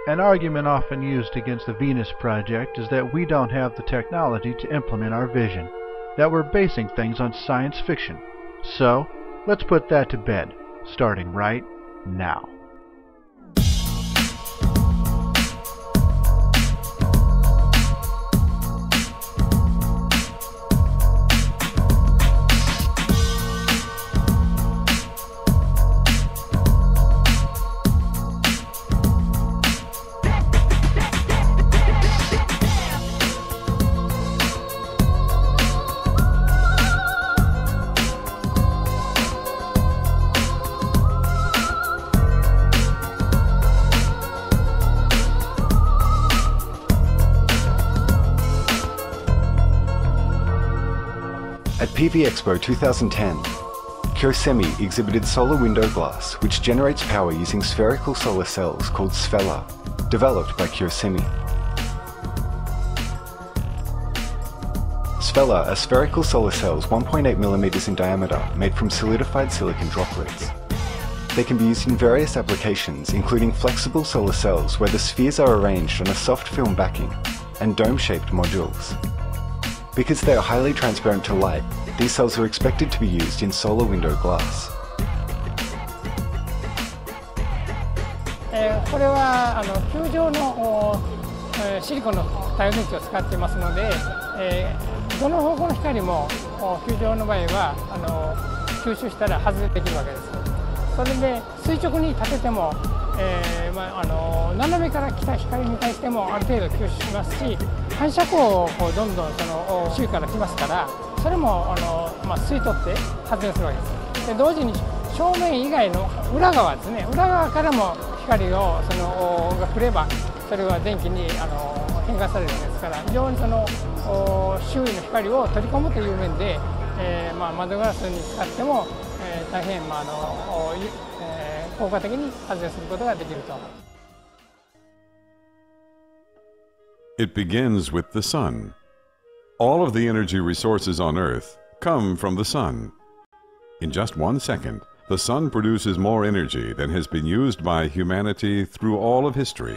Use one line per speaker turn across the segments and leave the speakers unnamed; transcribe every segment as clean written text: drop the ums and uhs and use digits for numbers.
An argument often used against the Venus Project is that we don't have the technology to implement our vision, that we're basing things on science fiction. So, let's put that to bed, starting right now.
At PV Expo 2010, Kyocera exhibited solar window glass which generates power using spherical solar cells called Sfella, developed by Kyocera. Sfella are spherical solar cells 1.8 mm in diameter made from solidified silicon droplets. They can be used in various applications, including flexible solar cells where the spheres are arranged on a soft film backing, and dome-shaped modules. Because they are highly transparent to light, these cells are expected to be used in solar window glass.
これは球状のシリコンの太陽電池を使っていますので、どの方向の光も球状の場合は吸収したら外れてくるわけです。それで垂直に立てても、斜めから来た光に対してもある程度吸収しますし、反射光をどんどんその周囲から来ますから、それも吸い取って発電するわけです。で同時に正面以外の裏側ですね、裏側からも光をが来れば、それは電気に変換されるわけですから、非常にその周囲の光を取り込むという面で、窓ガラスに使っても、大変効果的に発電することができると。
It begins with the sun. All of the energy resources on Earth come from the sun. In just 1 second, the sun produces more energy than has been used by humanity through all of history.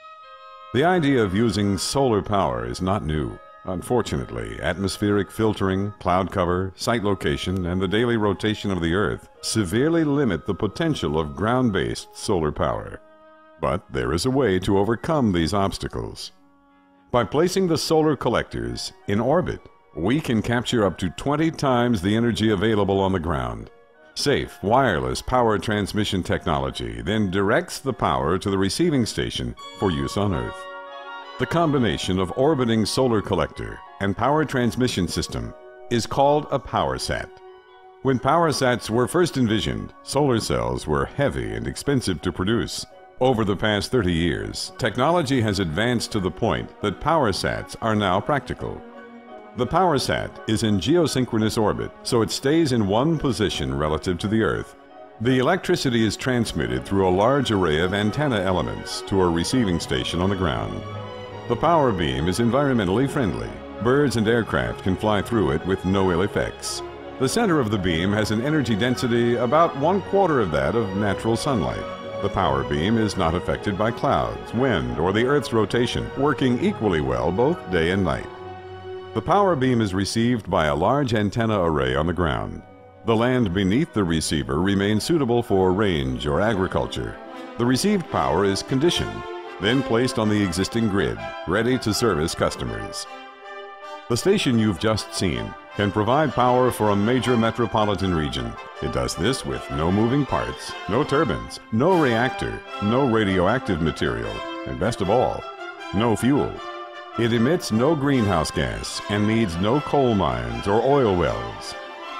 The idea of using solar power is not new. Unfortunately, atmospheric filtering, cloud cover, site location, and the daily rotation of the Earth severely limit the potential of ground-based solar power. But there is a way to overcome these obstacles. By placing the solar collectors in orbit, we can capture up to 20 times the energy available on the ground. Safe, wireless power transmission technology then directs the power to the receiving station for use on Earth. The combination of orbiting solar collector and power transmission system is called a PowerSat. When PowerSats were first envisioned, solar cells were heavy and expensive to produce. Over the past 30 years, technology has advanced to the point that PowerSats are now practical. The PowerSat is in geosynchronous orbit, so it stays in one position relative to the Earth. The electricity is transmitted through a large array of antenna elements to a receiving station on the ground. The power beam is environmentally friendly. Birds and aircraft can fly through it with no ill effects. The center of the beam has an energy density about 1/4 of that of natural sunlight. The power beam is not affected by clouds, wind, or the Earth's rotation, working equally well both day and night. The power beam is received by a large antenna array on the ground. The land beneath the receiver remains suitable for range or agriculture. The received power is conditioned, then placed on the existing grid, ready to service customers. The station you've just seen can provide power for a major metropolitan region. It does this with no moving parts, no turbines, no reactor, no radioactive material, and best of all, no fuel. It emits no greenhouse gas and needs no coal mines or oil wells.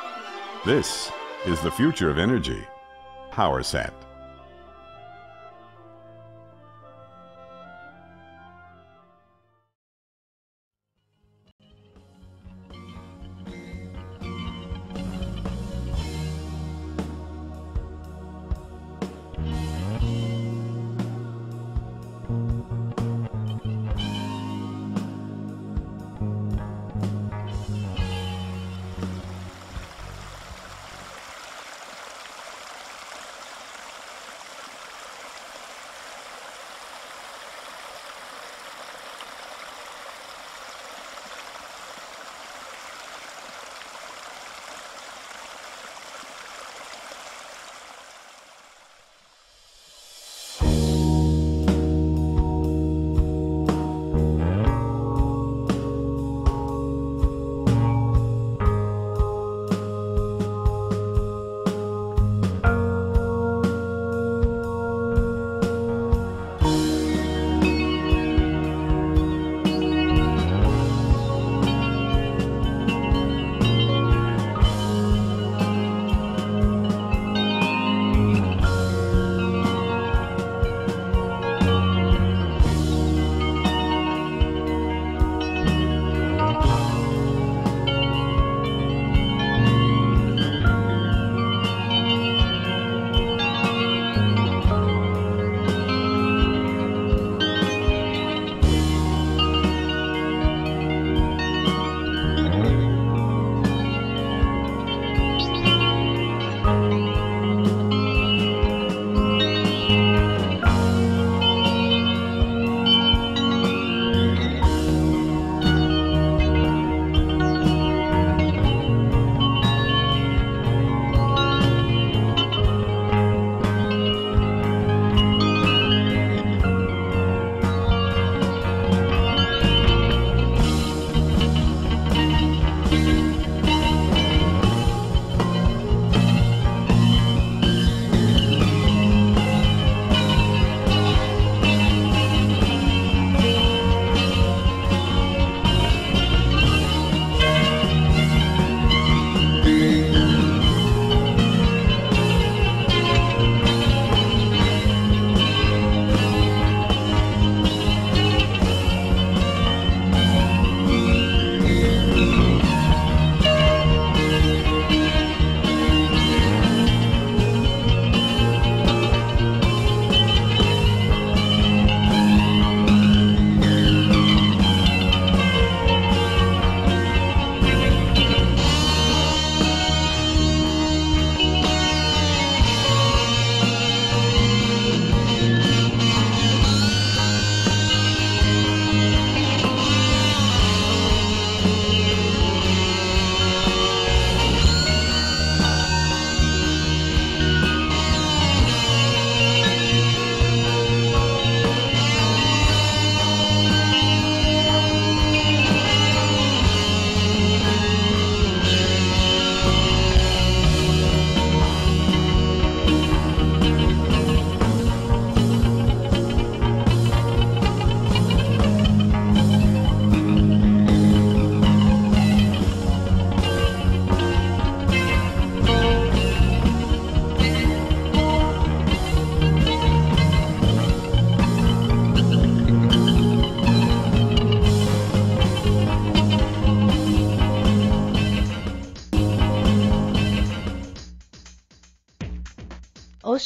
This is the future of energy. PowerSat.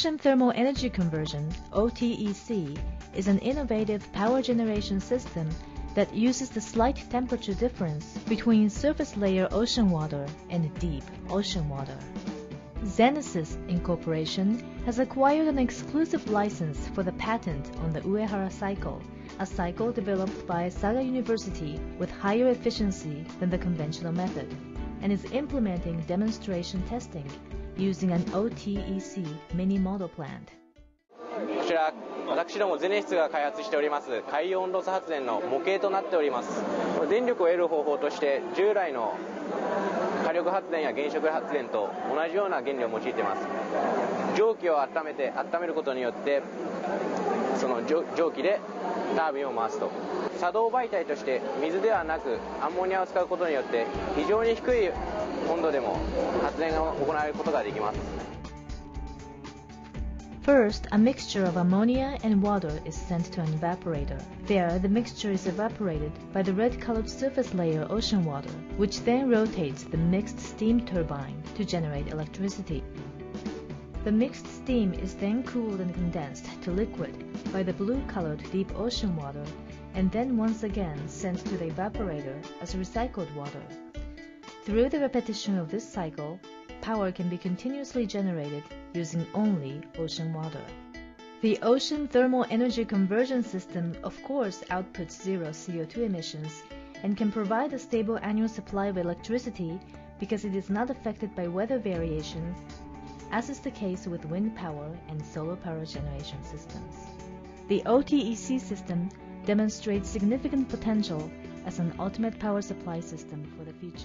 Ocean Thermal Energy Conversion, OTEC, is an innovative power generation system that uses the slight temperature difference between surface layer ocean water and deep ocean water. Zenesis Incorporation has acquired an exclusive license for the patent on the Uehara cycle, a cycle developed by Saga University with higher efficiency than the conventional method, and is implementing demonstration testing using an OTEC mini model plant.
こちら私どもゼネシスが開発しております海洋温度差発電の模型となっております。電力を得る方法として従来の火力発電や原子力発電と同じような原理を用いています。蒸気を温めることによってその蒸気でタービンを回すと。作動媒体として水ではなくアンモニアを使うことによって非常に低い温度でも発電が行われることができます。
First, a mixture of ammonia and water is sent to an evaporator. There, the mixture is evaporated by the red-colored surface layer ocean water, which then rotates the mixed steam turbine to generate electricity. The mixed steam is then cooled and condensed to liquid by the blue-colored deep ocean water, and then once again sent to the evaporator as recycled water. Through the repetition of this cycle, power can be continuously generated using only ocean water. The Ocean Thermal Energy Conversion System of course outputs zero CO2 emissions and can provide a stable annual supply of electricity because it is not affected by weather variations, as is the case with wind power and solar power generation systems. The OTEC system demonstrates significant potential as an ultimate power supply system for the future.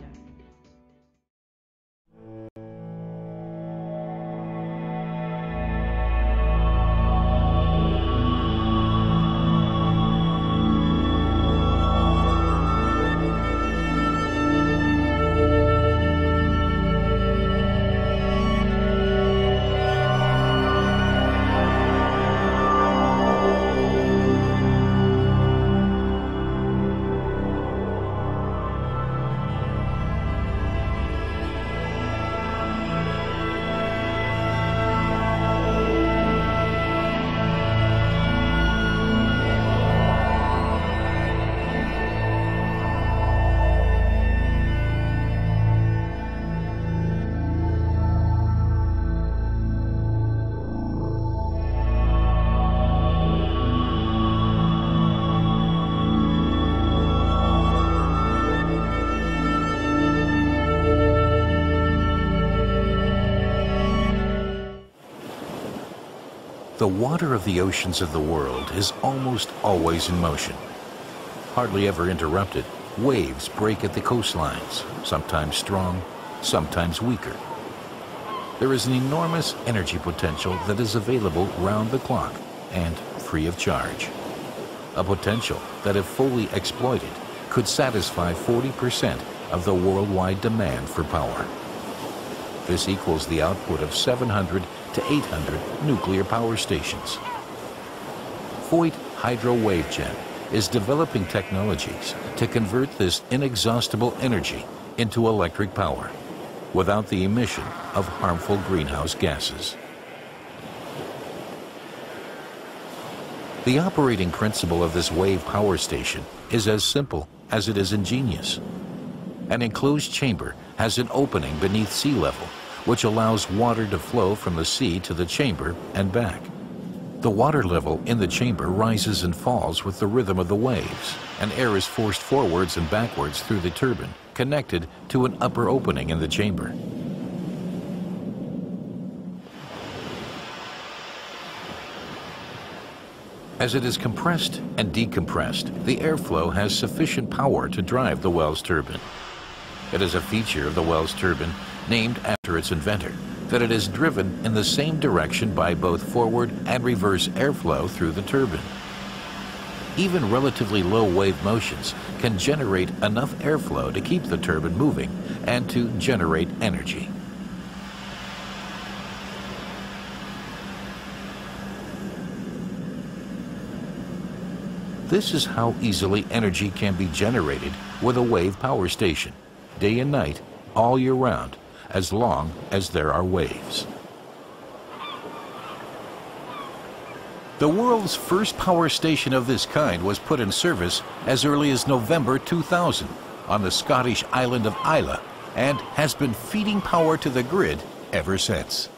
The water of the oceans of the world is almost always in motion. Hardly ever interrupted, waves break at the coastlines, sometimes strong, sometimes weaker. There is an enormous energy potential that is available round the clock and free of charge. A potential that, if fully exploited, could satisfy 40% of the worldwide demand for power. This equals the output of 700 to 800 nuclear power stations. Voith Hydro Wavegen is developing technologies to convert this inexhaustible energy into electric power without the emission of harmful greenhouse gases. The operating principle of this wave power station is as simple as it is ingenious. An enclosed chamber has an opening beneath sea level, which allows water to flow from the sea to the chamber and back. The water level in the chamber rises and falls with the rhythm of the waves, and air is forced forwards and backwards through the turbine, connected to an upper opening in the chamber. As it is compressed and decompressed, the airflow has sufficient power to drive the Wells turbine. It is a feature of the Wells turbine, named after its inventor, that it is driven in the same direction by both forward and reverse airflow through the turbine. Even relatively low wave motions can generate enough airflow to keep the turbine moving and to generate energy. This is how easily energy can be generated with a wave power station, day and night, all year round, as long as there are waves. The world's first power station of this kind was put in service as early as November 2000 on the Scottish island of Islay and has been feeding power to the grid ever since.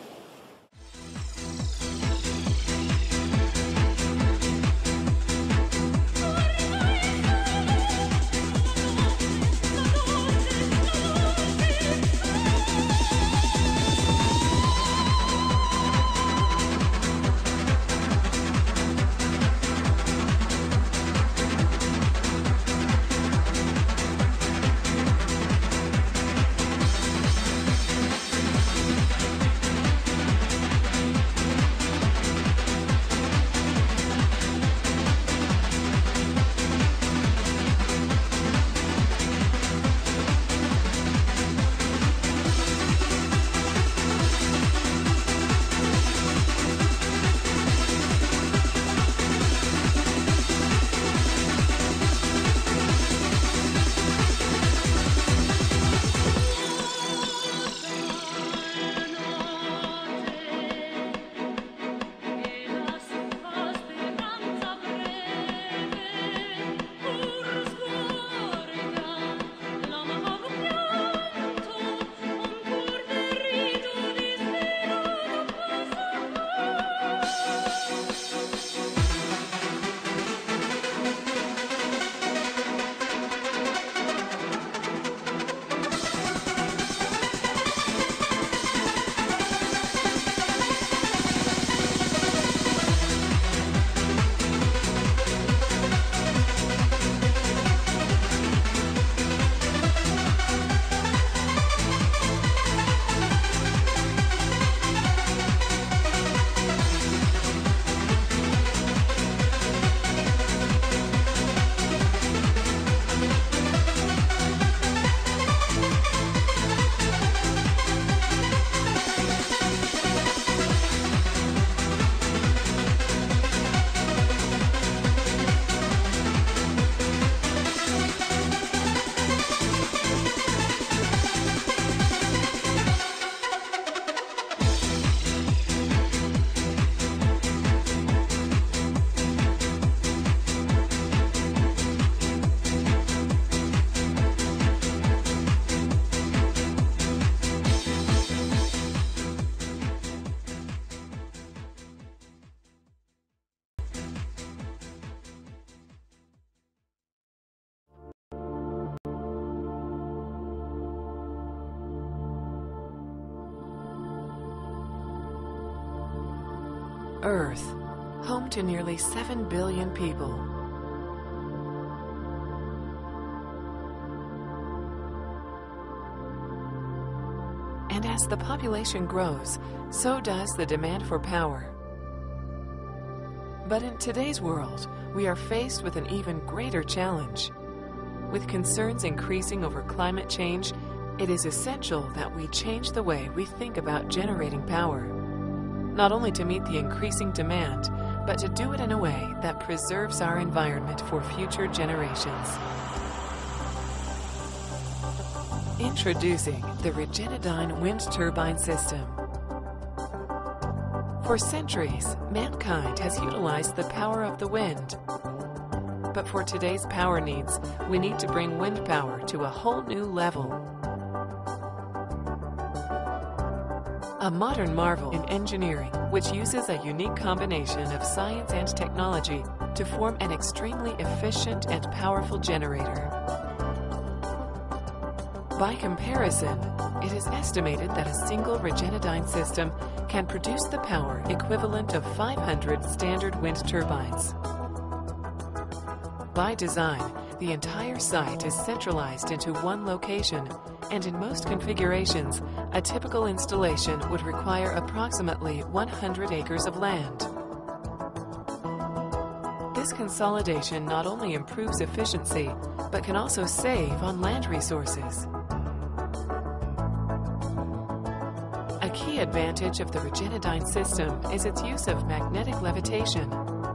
Earth, home to nearly 7 billion people. And as the population grows, so does the demand for power. But in today's world, we are faced with an even greater challenge. With concerns increasing over climate change, it is essential that we change the way we think about generating power, not only to meet the increasing demand, but to do it in a way that preserves our environment for future generations. Introducing the Regenedyne wind turbine system. For centuries, mankind has utilized the power of the wind. But for today's power needs, we need to bring wind power to a whole new level. A modern marvel in engineering, which uses a unique combination of science and technology to form an extremely efficient and powerful generator. By comparison, it is estimated that a single Regenedyne system can produce the power equivalent of 500 standard wind turbines. By design, the entire site is centralized into one location, and in most configurations, a typical installation would require approximately 100 acres of land. This consolidation not only improves efficiency, but can also save on land resources. A key advantage of the Regenedyne system is its use of magnetic levitation.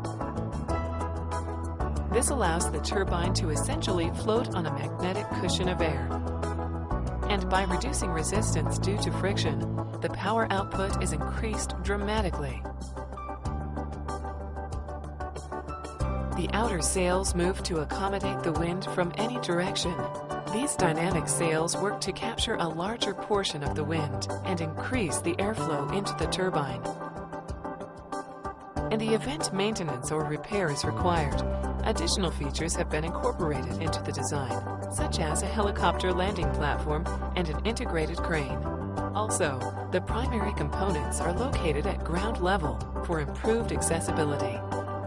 This allows the turbine to essentially float on a magnetic cushion of air. And by reducing resistance due to friction, the power output is increased dramatically. The outer sails move to accommodate the wind from any direction. These dynamic sails work to capture a larger portion of the wind and increase the airflow into the turbine. In the event maintenance or repair is required, additional features have been incorporated into the design, such as a helicopter landing platform and an integrated crane. Also, the primary components are located at ground level for improved accessibility.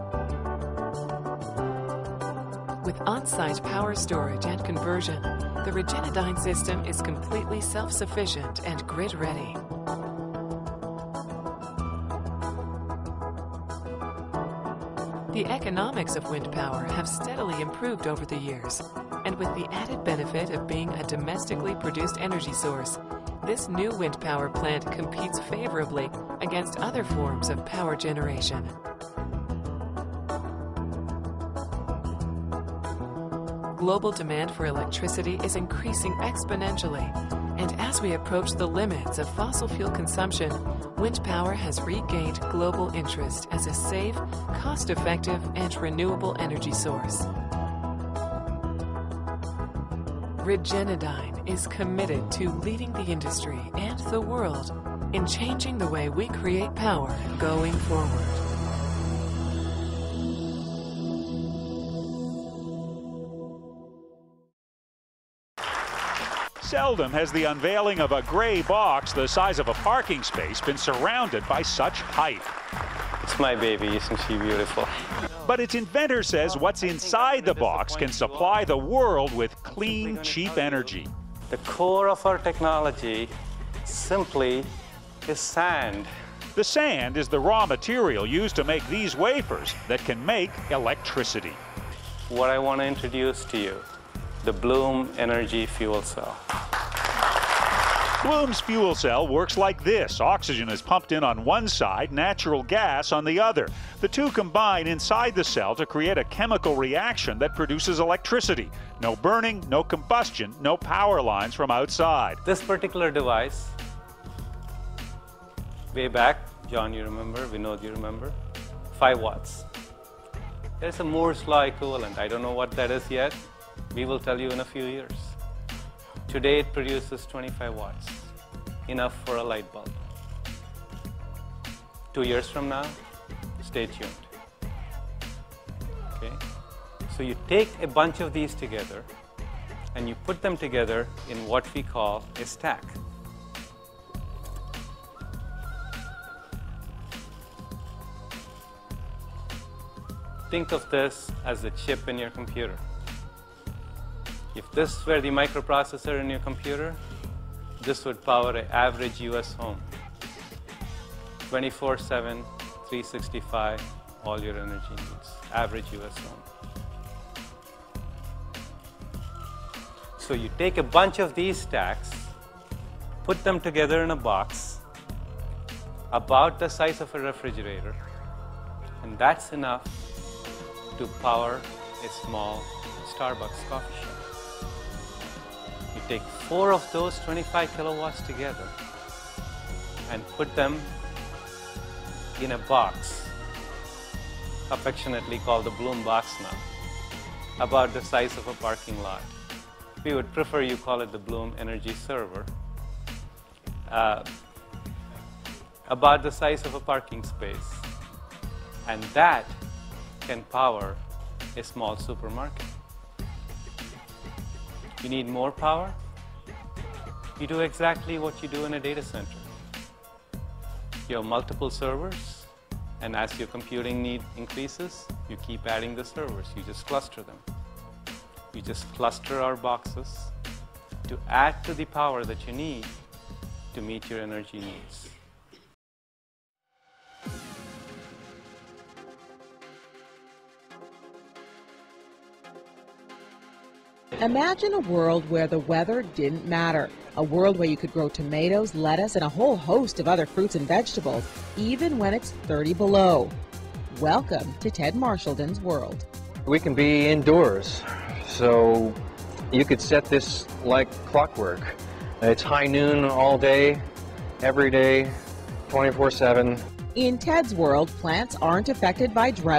With on-site power storage and conversion, the Regenodyne system is completely self-sufficient and grid-ready. The economics of wind power have steadily improved over the years, and with the added benefit of being a domestically produced energy source, this new wind power plant competes favorably against other forms of power generation. Global demand for electricity is increasing exponentially, and as we approach the limits of fossil fuel consumption, wind power has regained global interest as a safe, cost-effective, and renewable energy source. Regenodyne is committed to leading the industry and the world in changing the way we create power going forward.
Seldom has the unveiling of a gray box the size of a parking space been surrounded by such hype.
It's my baby, isn't she beautiful?
But its inventor says what's inside the box can supply the world with clean, cheap energy.
The core of our technology simply is sand.
The sand is the raw material used to make these wafers that can make electricity.
What I want to introduce to you, the Bloom Energy Fuel Cell.
Bloom's fuel cell works like this. Oxygen is pumped in on one side, natural gas on the other. The two combine inside the cell to create a chemical reaction that produces electricity. No burning, no combustion, no power lines from outside.
This particular device, way back, John, you remember, Vinod, you remember, 5 watts. There's a Moore's law equivalent. I don't know what that is yet. We will tell you in a few years. Today it produces 25 watts, enough for a light bulb. 2 years from now, stay tuned. Okay? So you take a bunch of these together and you put them together in what we call a stack. Think of this as the chip in your computer. If this were the microprocessor in your computer, this would power an average US home. 24/7, 365, all your energy needs, average US home. So you take a bunch of these stacks, put them together in a box about the size of a refrigerator, and that's enough to power a small Starbucks coffee shop. You take 4 of those 25 kilowatts together and put them in a box, affectionately called the Bloom box now, about the size of a parking lot. We would prefer you call it the Bloom Energy Server. About the size of a parking space. And that can power a small supermarket. You need more power? You do exactly what you do in a data center. You have multiple servers, and as your computing need increases, you keep adding the servers. You just cluster them. You just cluster our boxes to add to the power that you need to meet your energy needs.
Imagine a world where the weather didn't matter. A world where you could grow tomatoes, lettuce, and a whole host of other fruits and vegetables, even when it's 30 below. Welcome to Ted Marshallden's world.
We can be indoors, so you could set this like clockwork. It's high noon all day, every day, 24/7.
In Ted's world, plants aren't affected by drought,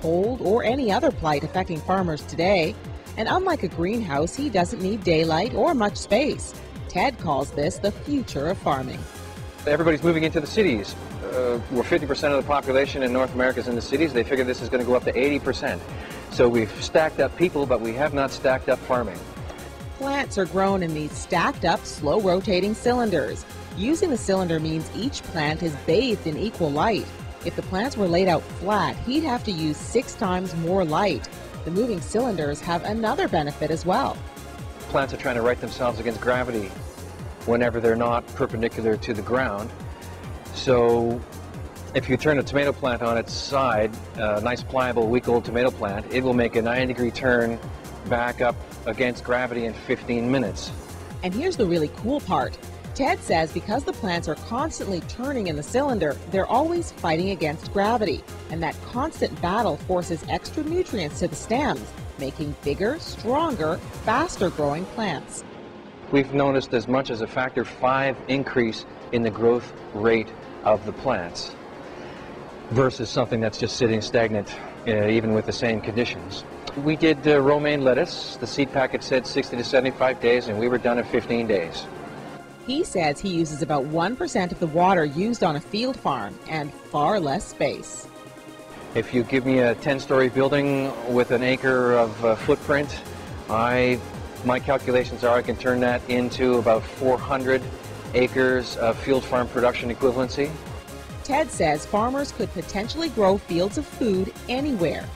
cold, or any other plight affecting farmers today. And unlike a greenhouse, he doesn't need daylight or much space. Ted calls this the future of farming.
Everybody's moving into the cities. We're 50% of the population in North America is in the cities. They figure this is going to go up to 80%. So we've stacked up people, but we have not stacked up farming.
Plants are grown in these stacked up, slow-rotating cylinders. Using the cylinder means each plant is bathed in equal light. If the plants were laid out flat, he'd have to use 6 times more light. The moving cylinders have another benefit as well.
Plants are trying to right themselves against gravity whenever they're not perpendicular to the ground. So if you turn a tomato plant on its side, a nice pliable week-old tomato plant, it will make a 90-degree turn back up against gravity in 15 minutes.
And here's the really cool part. Ted says because the plants are constantly turning in the cylinder, they're always fighting against gravity. And that constant battle forces extra nutrients to the stems, making bigger, stronger, faster-growing plants.
We've noticed as much as a factor 5 increase in the growth rate of the plants versus something that's just sitting stagnant, even with the same conditions. We did romaine lettuce. The seed packet said 60 to 75 days, and we were done in 15 days.
He says he uses about 1% of the water used on a field farm and far less space.
If you give me a 10-story building with an acre of footprint, my calculations are I can turn that into about 400 acres of field farm production equivalency.
Ted says farmers could potentially grow fields of food anywhere.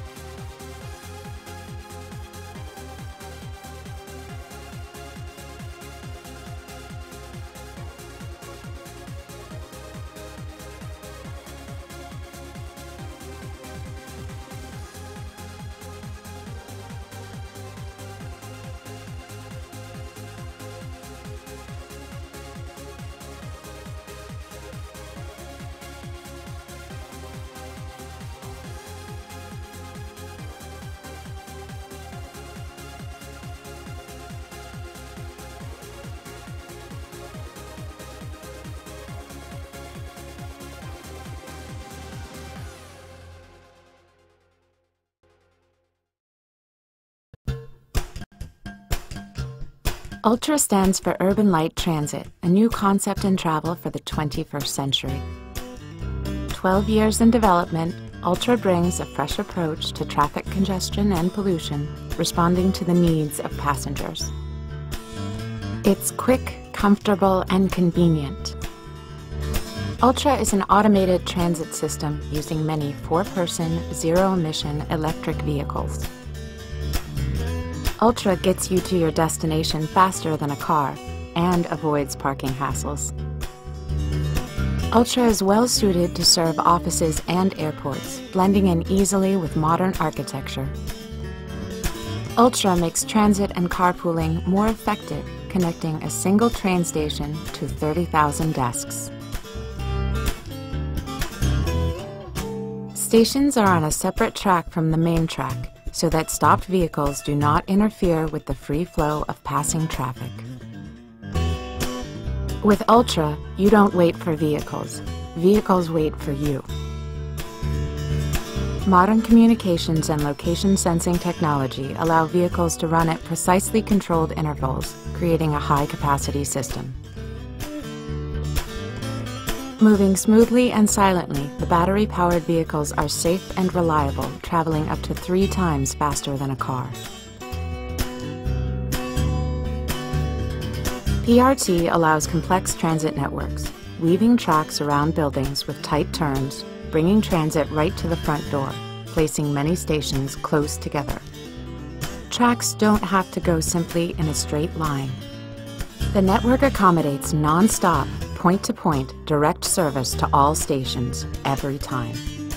ULTRA stands for Urban Light Transit, a new concept in travel for the 21st century. 12 years in development, ULTRA brings a fresh approach to traffic congestion and pollution, responding to the needs of passengers. It's quick, comfortable, and convenient. ULTRA is an automated transit system using many 4-person, zero-emission electric vehicles. ULTRA gets you to your destination faster than a car and avoids parking hassles. ULTRA is well suited to serve offices and airports, blending in easily with modern architecture. ULTRA makes transit and carpooling more effective, connecting a single train station to 30,000 desks. Stations are on a separate track from the main track, so that stopped vehicles do not interfere with the free flow of passing traffic. With ULTRA, you don't wait for vehicles. Vehicles wait for you. Modern communications and location sensing technology allow vehicles to run at precisely controlled intervals, creating a high-capacity system. Moving smoothly and silently, the battery-powered vehicles are safe and reliable, traveling up to 3 times faster than a car. PRT allows complex transit networks, weaving tracks around buildings with tight turns, bringing transit right to the front door, placing many stations close together. Tracks don't have to go simply in a straight line. The network accommodates non-stop, point-to-point direct service to all stations every time.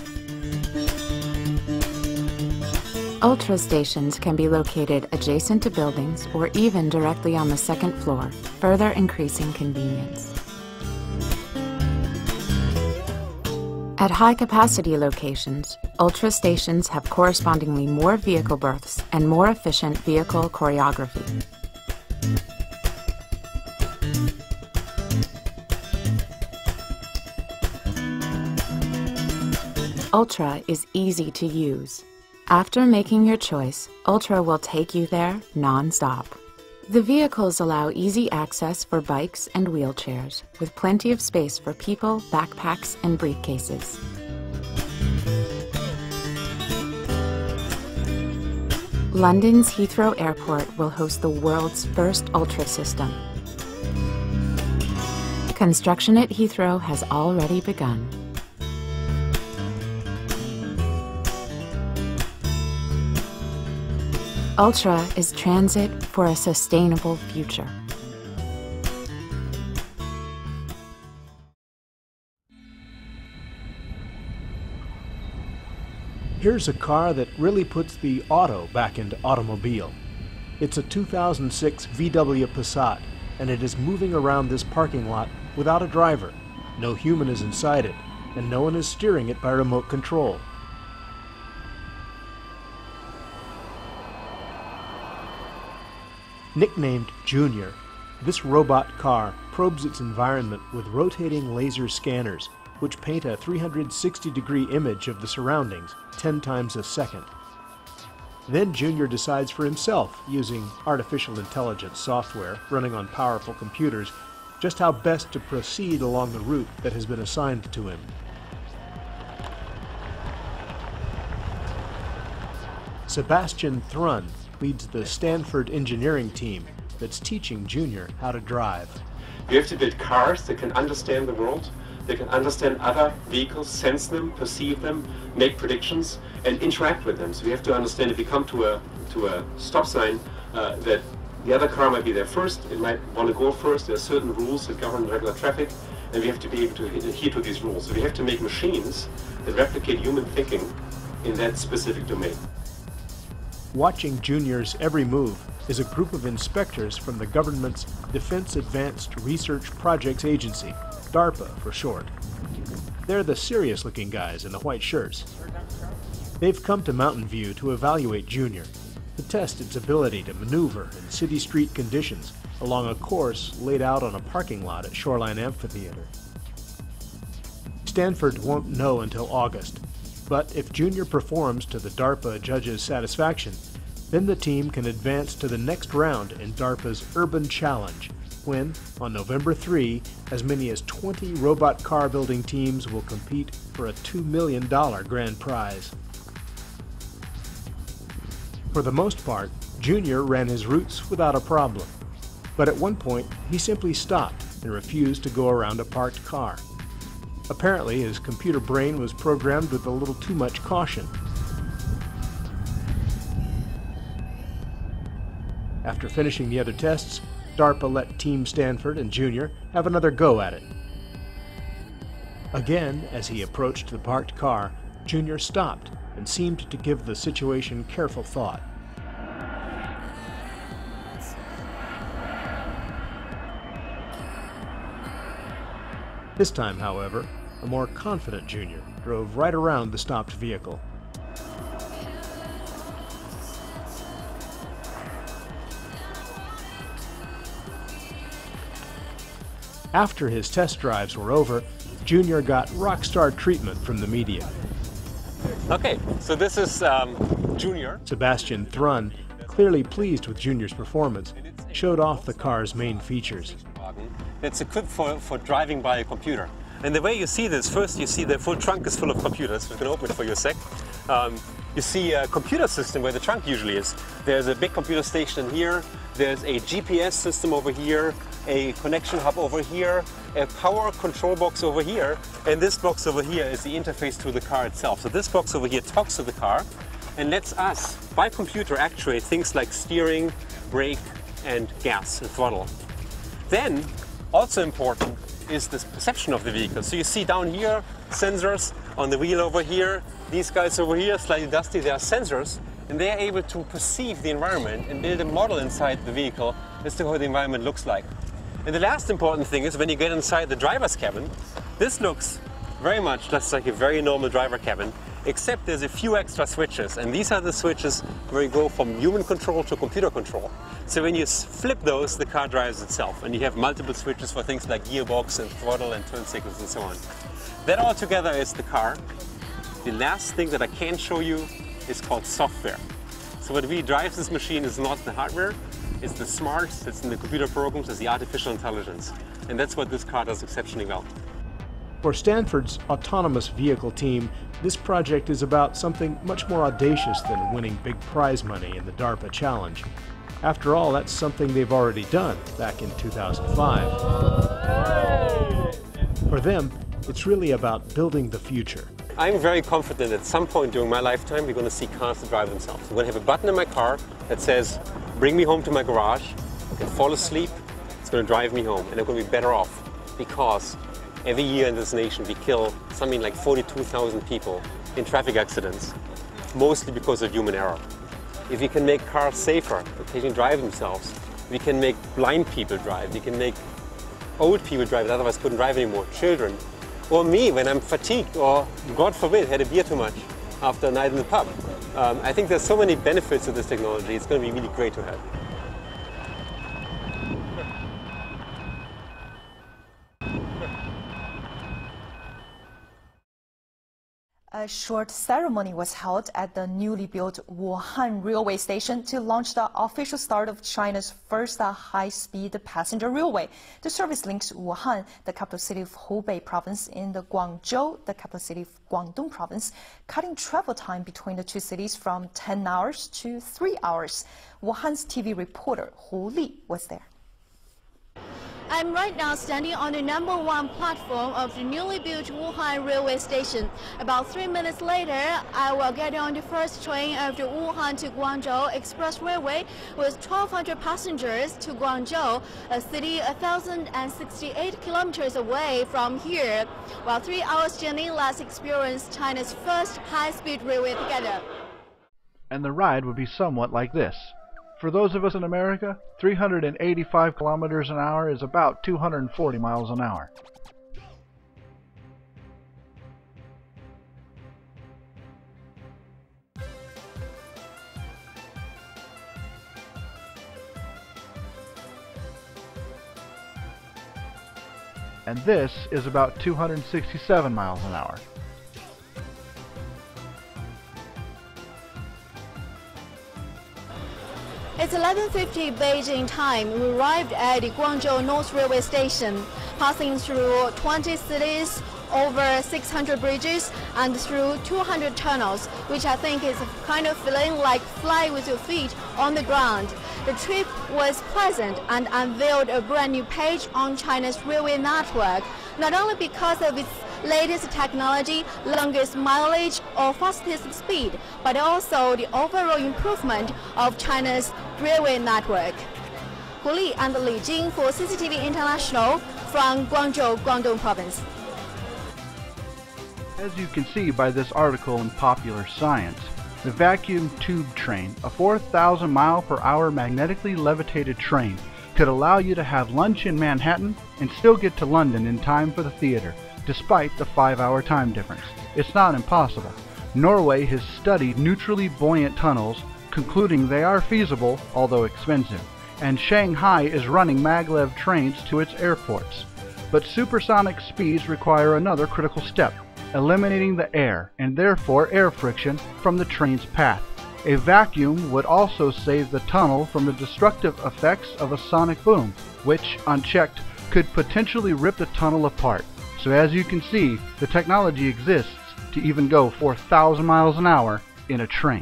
ULTRA stations can be located adjacent to buildings or even directly on the second floor, further increasing convenience. At high-capacity locations, ULTRA stations have correspondingly more vehicle berths and more efficient vehicle choreography. Ultra is easy to use. After making your choice, Ultra will take you there non-stop. The vehicles allow easy access for bikes and wheelchairs, with plenty of space for people, backpacks, and briefcases. London's Heathrow Airport will host the world's first Ultra system. Construction at Heathrow has already begun. Ultra is transit for a sustainable future.
Here's a car that really puts the auto back into automobile. It's a 2006 VW Passat, and it is moving around this parking lot without a driver. No human is inside it, and no one is steering it by remote control. Nicknamed Junior, this robot car probes its environment with rotating laser scanners, which paint a 360-degree image of the surroundings 10 times a second. Then Junior decides for himself, using artificial intelligence software running on powerful computers, just how best to proceed along the route that has been assigned to him. Sebastian Thrun leads the Stanford engineering team that's teaching Junior how to drive.
We have to build cars that can understand the world, they can understand other vehicles, sense them, perceive them, make predictions, and interact with them. So we have to understand if we come to a stop sign that the other car might be there first, it might want to go first, there are certain rules that govern regular traffic, and we have to be able to adhere to these rules. So we have to make machines that replicate human thinking in that specific domain.
Watching Junior's every move is a group of inspectors from the government's Defense Advanced Research Projects Agency, DARPA for short. They're the serious-looking guys in the white shirts. They've come to Mountain View to evaluate Junior, to test its ability to maneuver in city street conditions along a course laid out on a parking lot at Shoreline Amphitheater. Stanford won't know until August, but if Junior performs to the DARPA judge's satisfaction, then the team can advance to the next round in DARPA's Urban Challenge, when, on November 3, as many as 20 robot car building teams will compete for a $2 million grand prize. For the most part, Junior ran his routes without a problem, but at one point he simply stopped and refused to go around a parked car. Apparently, his computer brain was programmed with a little too much caution. After finishing the other tests, DARPA let Team Stanford and Junior have another go at it. Again, as he approached the parked car, Junior stopped and seemed to give the situation careful thought. This time, however, a more confident Junior drove right around the stopped vehicle. After his test drives were over, Junior got rock star treatment from the media.
Okay, so this is Junior.
Sebastian Thrun, clearly pleased with Junior's performance, showed off the car's main features.
It's equipped for driving by a computer. And the way you see this, first you see the full trunk is full of computers. We can open it for you a sec. You see a computer system where the trunk usually is. There's a big computer station here. There's a GPS system over here, a connection hub over here, a power control box over here, and this box over here is the interface to the car itself. So this box over here talks to the car and lets us, by computer, actuate things like steering, brake, and gas and throttle. Then, also important, is this perception of the vehicle. So you see down here, sensors on the wheel over here, these guys over here, slightly dusty, they are sensors, and they are able to perceive the environment and build a model inside the vehicle as to how the environment looks like. And the last important thing is when you get inside the driver's cabin, this looks very much just like a very normal driver cabin, except there's a few extra switches, and these are the switches where you go from human control to computer control. So when you flip those, the car drives itself, and you have multiple switches for things like gearbox and throttle and turn signals and so on. That all together is the car. the last thing that I can show you is called software. So what really drives this machine is not the hardware, it's the smarts, it's in the computer programs, it's the artificial intelligence. And that's what this car does exceptionally well.
For Stanford's autonomous vehicle team, this project is about something much more audacious than winning big prize money in the DARPA challenge. After all, that's something they've already done back in 2005. For them, it's really about building the future.
I'm very confident at some point during my lifetime we're going to see cars that drive themselves. I'm going to have a button in my car that says, bring me home to my garage, I can fall asleep, it's going to drive me home, and I'm going to be better off because every year in this nation we kill something like 42,000 people in traffic accidents, mostly because of human error. If we can make cars safer, they can drive themselves, we can make blind people drive, we can make old people drive that otherwise couldn't drive anymore, children, or me when I'm fatigued or, God forbid, had a beer too much after a night in the pub. I think there's so many benefits to this technology, it's going to be really great to have.
A short ceremony was held at the newly built Wuhan railway station to launch the official start of China's first high-speed passenger railway. The service links Wuhan, the capital city of Hubei province, in the Guangzhou, the capital city of Guangdong province, cutting travel time between the two cities from 10 hours to 3 hours. Wuhan's TV reporter Hu Li was there.
I'm right now standing on the #1 platform of the newly built Wuhan railway station. About 3 minutes later, I will get on the first train of the Wuhan to Guangzhou Express Railway with 1,200 passengers to Guangzhou, a city 1,068 kilometers away from here. While 3 hours journey, let's experience China's first high-speed railway together.
And the ride would be somewhat like this. For those of us in America, 385 kilometers an hour is about 240 miles an hour. And this is about 267 miles an hour.
It's 11:50 Beijing time. We arrived at the Guangzhou North Railway Station, passing through 20 cities, over 600 bridges, and through 200 tunnels, which I think is kind of feeling like fly with your feet on the ground. The trip was pleasant and unveiled a brand new page on China's railway network, not only because of its latest technology, longest mileage, or fastest speed, but also the overall improvement of China's railway network. Hu Li and Li Jing for CCTV International from Guangzhou, Guangdong Province.
As you can see by this article in Popular Science, the vacuum tube train, a 4,000 mile per hour magnetically levitated train, could allow you to have lunch in Manhattan and still get to London in time for the theater, despite the 5-hour time difference. It's not impossible. Norway has studied neutrally buoyant tunnels, concluding they are feasible, although expensive, and Shanghai is running maglev trains to its airports. But supersonic speeds require another critical step, eliminating the air, and therefore air friction, from the train's path. A vacuum would also save the tunnel from the destructive effects of a sonic boom, which, unchecked, could potentially rip the tunnel apart. So as you can see, the technology exists to even go 4,000 miles an hour in a train.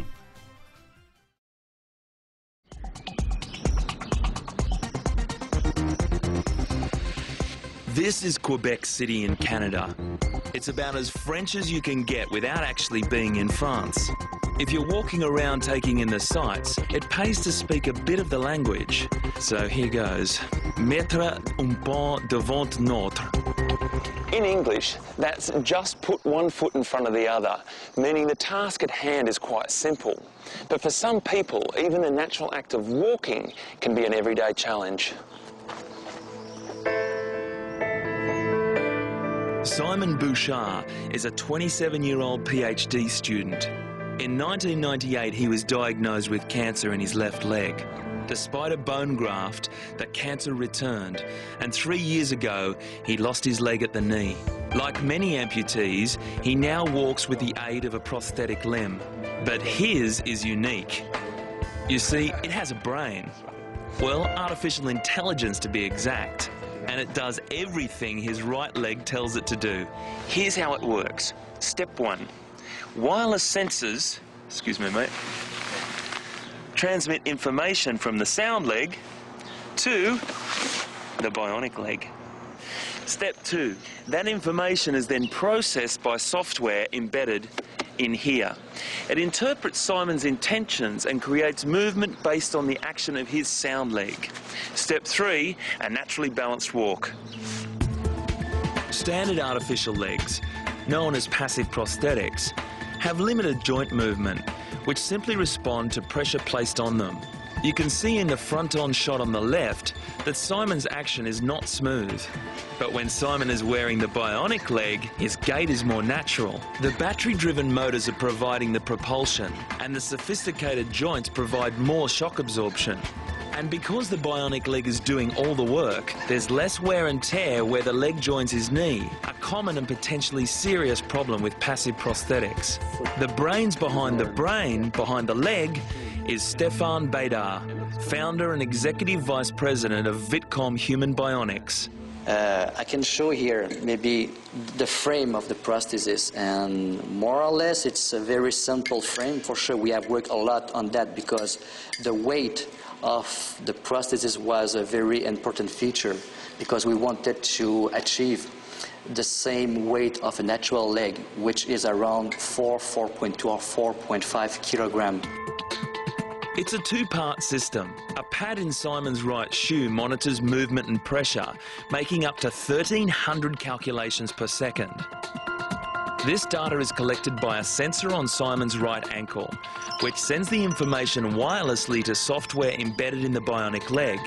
This is Quebec City in Canada. It's about as French as you can get without actually being in France. If you're walking around taking in the sights, it pays to speak a bit of the language. So here goes. Mettre un pas devant l'autre.
In English, that's just put one foot in front of the other, meaning the task at hand is quite simple. But for some people, even the natural act of walking can be an everyday challenge.
Simon Bouchard is a 27-year-old PhD student. In 1998, he was diagnosed with cancer in his left leg. Despite a bone graft, the cancer returned, and 3 years ago, he lost his leg at the knee. Like many amputees, he now walks with the aid of a prosthetic limb. But his is unique. You see, it has a brain. Well, artificial intelligence to be exact. And it does everything his right leg tells it to do. Here's how it works. Step 1. Wireless sensors, excuse me mate, transmit information from the sound leg to the bionic leg. Step 2. That information is then processed by software embedded in here. It interprets Simon's intentions and creates movement based on the action of his sound leg. Step 3. A naturally balanced walk. Standard artificial legs, known as passive prosthetics, have limited joint movement, which simply respond to pressure placed on them. You can see in the front-on shot on the left that Simon's action is not smooth. But when Simon is wearing the bionic leg, his gait is more natural. The battery-driven motors are providing the propulsion, and the sophisticated joints provide more shock absorption. And because the bionic leg is doing all the work, there's less wear and tear where the leg joins his knee, a common and potentially serious problem with passive prosthetics. The brains behind the leg, is Stefan Bader, founder and executive vice president of Vitcom Human Bionics.
I can show here maybe the frame of the prosthesis, and more or less it's a very simple frame. For sure we have worked a lot on that because the weight of the prosthesis was a very important feature, because we wanted to achieve the same weight of a natural leg, which is around 4.2 or 4.5 kilograms.
It's a two-part system. A pad in Simon's right shoe monitors movement and pressure, making up to 1,300 calculations per second. This data is collected by a sensor on Simon's right ankle, which sends the information wirelessly to software embedded in the bionic leg.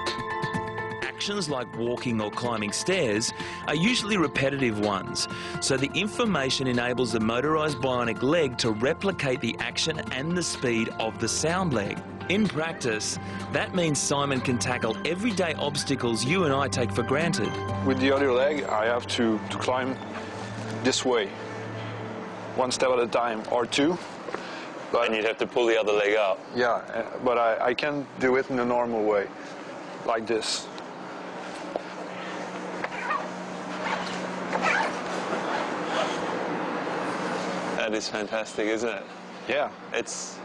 Actions like walking or climbing stairs are usually repetitive ones, so the information enables the motorized bionic leg to replicate the action and the speed of the sound leg. In practice, that means Simon can tackle everyday obstacles you and I take for granted.
With the other leg, I have to climb this way, one step at a time, or two. But, and you'd have to pull the other leg up. Yeah, but I can do it in a normal way, like this.
That is fantastic, isn't it?
Yeah.
It's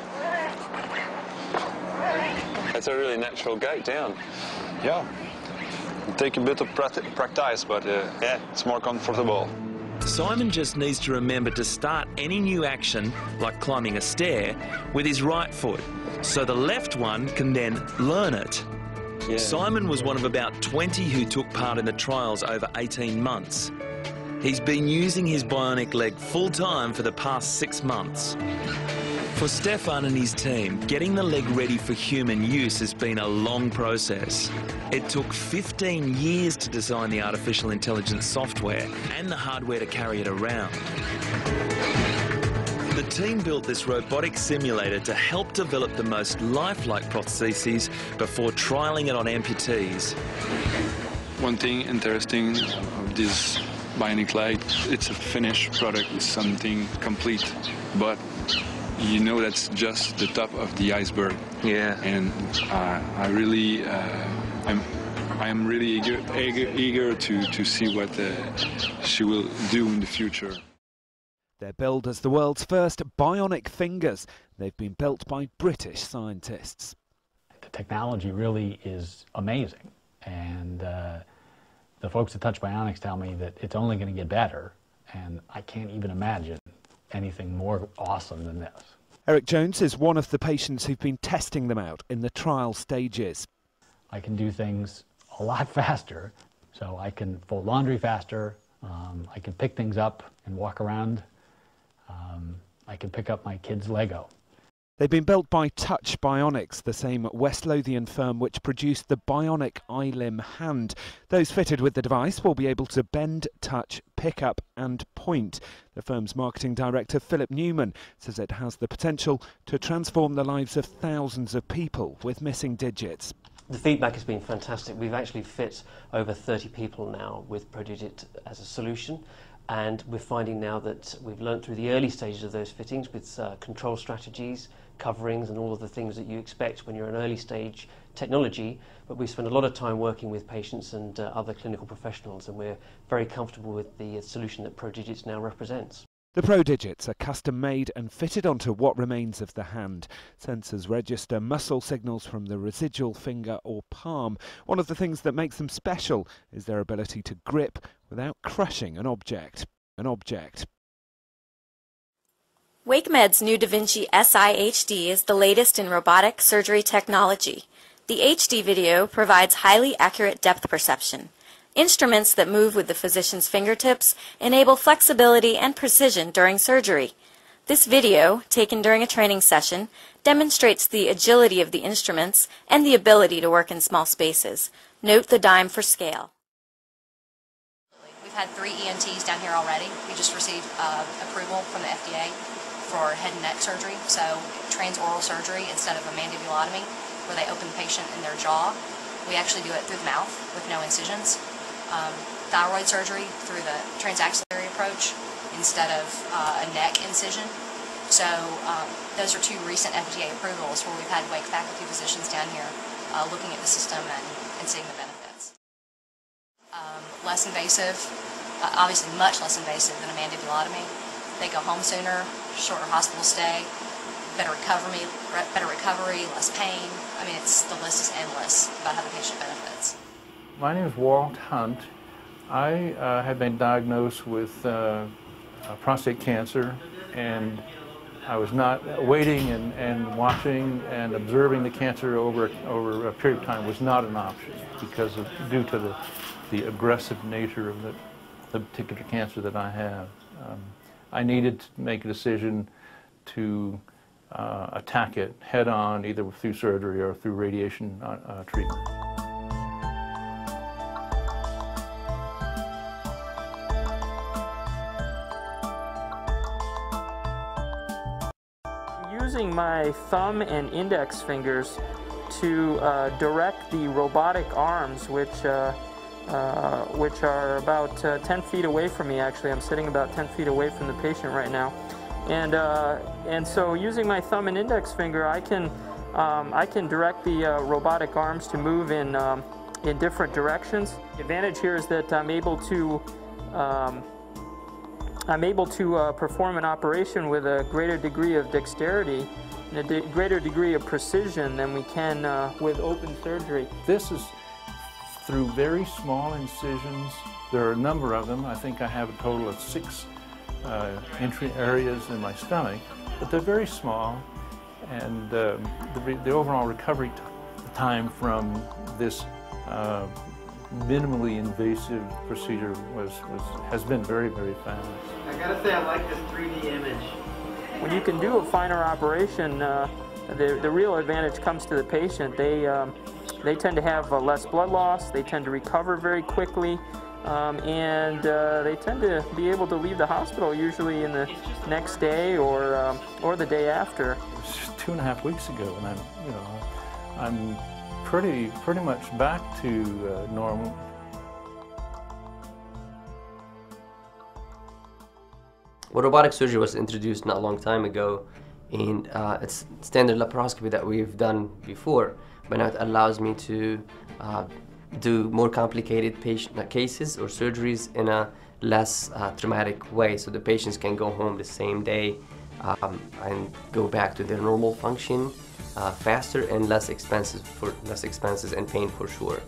a really natural gait down.
Yeah. Take a bit of practice, but yeah, it's more comfortable.
Simon just needs to remember to start any new action, like climbing a stair, with his right foot, so the left one can then learn it. Yeah. Simon was one of about 20 who took part in the trials over 18 months. He's been using his bionic leg full-time for the past 6 months. For Stefan and his team, getting the leg ready for human use has been a long process. It took 15 years to design the artificial intelligence software and the hardware to carry it around. The team built this robotic simulator to help develop the most lifelike prostheses before trialling it on amputees.
One thing interesting of this bionic leg, it's a finished product, it's something complete, but you know that's just the top of the iceberg.
Yeah.
And I'm really eager to see what she will do in the future.
They're billed as the world's first bionic fingers. They've been built by British scientists.
The technology really is amazing, and the folks at Touch Bionics tell me that it's only going to get better, and I can't even imagine anything more awesome than this.
Eric Jones is one of the patients who've been testing them out in the trial stages.
I can do things a lot faster, so I can fold laundry faster, I can pick things up and walk around, I can pick up my kids' Lego.
They've been built by Touch Bionics, the same West Lothian firm which produced the bionic iLimb hand. Those fitted with the device will be able to bend, touch, pick up and point. The firm's marketing director, Philip Newman, says it has the potential to transform the lives of thousands of people with missing digits.
The feedback has been fantastic. We've actually fit over 30 people now with ProDigit as a solution, and we're finding now that we've learned through the early stages of those fittings with control strategies, coverings, and all of the things that you expect when you're an early stage technology, but we spend a lot of time working with patients and other clinical professionals, and we're very comfortable with the solution that ProDigit now represents.
The ProDigits are custom-made and fitted onto what remains of the hand. Sensors register muscle signals from the residual finger or palm. One of the things that makes them special is their ability to grip without crushing an object.
WakeMed's new Da Vinci Si HD is the latest in robotic surgery technology. The HD video provides highly accurate depth perception. Instruments that move with the physician's fingertips enable flexibility and precision during surgery. This video, taken during a training session, demonstrates the agility of the instruments and the ability to work in small spaces. Note the dime for scale.
We've had 3 ENTs down here already. We just received approval from the FDA for head and neck surgery, so transoral surgery instead of a mandibulotomy, where they open the patient in their jaw. We actually do it through the mouth with no incisions. Thyroid surgery through the transaxillary approach instead of a neck incision. So those are 2 recent FDA approvals where we've had Wake faculty physicians down here looking at the system and seeing the benefits. Less invasive, obviously much less invasive than a mandibulotomy. They go home sooner, shorter hospital stay, better recovery, less pain. I mean, the list is endless about how the patient benefits.
My name is Walt Hunt. I have been diagnosed with prostate cancer, and I was not waiting and watching and observing the cancer over a period of time was not an option due to the aggressive nature of the particular cancer that I have. I needed to make a decision to attack it head on, either through surgery or through radiation treatment.
Using my thumb and index fingers to direct the robotic arms, which are about 10 feet away from me. Actually, I'm sitting about 10 feet away from the patient right now, and so using my thumb and index finger, I can direct the robotic arms to move in different directions. The advantage here is that I'm able to perform an operation with a greater degree of dexterity and a greater degree of precision than we can with open surgery.
This is through very small incisions. There are a number of them. I think I have a total of 6 entry areas in my stomach, but they're very small, and the overall recovery time from this minimally invasive procedure has been very, very fast.
I gotta say, I like this 3D image.
When you can do a finer operation, the real advantage comes to the patient. They tend to have less blood loss, they tend to recover very quickly, and they tend to be able to leave the hospital usually in the next day or the day after.
It was just 2.5 weeks ago, and I'm pretty much back to normal.
Well, robotic surgery was introduced not a long time ago, and it's standard laparoscopy that we've done before, but now it allows me to do more complicated patient cases or surgeries in a less traumatic way, so the patients can go home the same day and go back to their normal function faster and less expenses and pain for sure.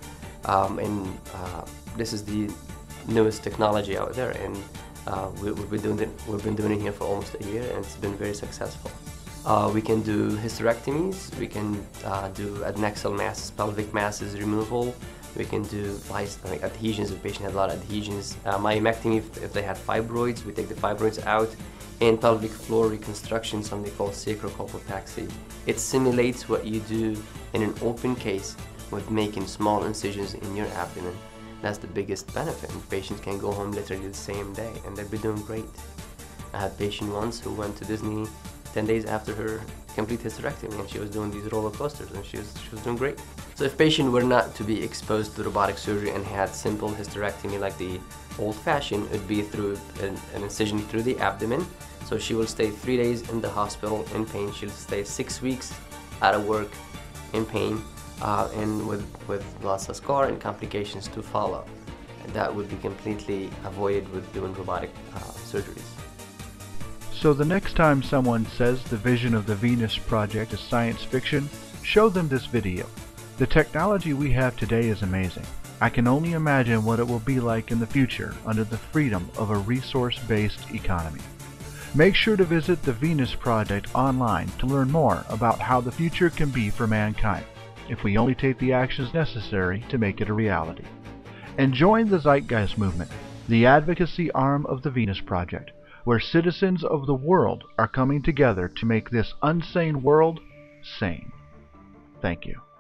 This is the newest technology out there, and we've been doing it here for almost a year, and it's been very successful. We can do hysterectomies, we can do adnexal masses, pelvic masses removal, we can do adhesions if the patient has a lot of adhesions. Myomectomy if they had fibroids, we take the fibroids out, and pelvic floor reconstruction, something they call sacrocolpotaxy. It simulates what you do in an open case with making small incisions in your abdomen. That's the biggest benefit, and patients can go home literally the same day, and they'll be doing great. I had a patient once who went to Disney 10 days after her complete hysterectomy, and she was doing these roller coasters, and she was doing great. So if patient were not to be exposed to robotic surgery and had simple hysterectomy like the old-fashioned, it would be through an incision through the abdomen. So she will stay 3 days in the hospital in pain. She'll stay 6 weeks out of work in pain, and with lots of scar and complications to follow. That would be completely avoided with doing robotic surgeries.
So the next time someone says the vision of the Venus Project is science fiction, show them this video. The technology we have today is amazing. I can only imagine what it will be like in the future under the freedom of a resource-based economy. Make sure to visit the Venus Project online to learn more about how the future can be for mankind, if we only take the actions necessary to make it a reality. And join the Zeitgeist movement, the advocacy arm of the Venus Project, where citizens of the world are coming together to make this unsane world sane. Thank you.